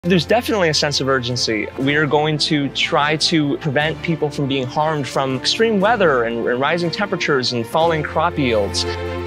There's definitely a sense of urgency. We are going to try to prevent people from being harmed from extreme weather and rising temperatures and falling crop yields.